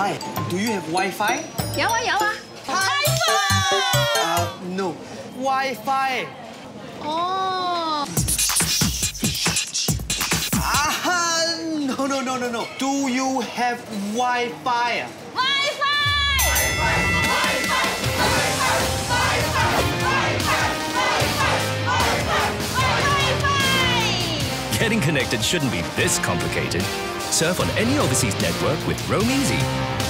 Hi, do you have Wi-Fi? 有啊有啊。 No. Wi-Fi. Oh. No. Do you have Wi-Fi? Getting connected shouldn't be this complicated. Surf on any overseas network with Roam Easy.